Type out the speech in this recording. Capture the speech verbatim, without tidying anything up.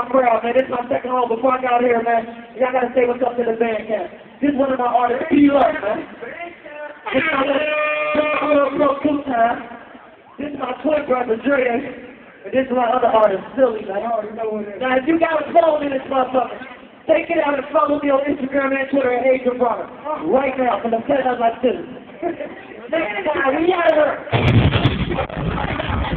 crowd, man. This is my second home. Before I got here, man, y'all gotta say what's up to the band camp. This is one of my artists, P-Lux, man. This is my little bro, two time. This is my twin brother, Dre. And this is my other artist, Silly, man. Now, if you got a phone in this motherfucker, take it out and follow me on Instagram and Twitter at Adrian Brother. Right now, because I'm telling you like this. Next time, we out of here.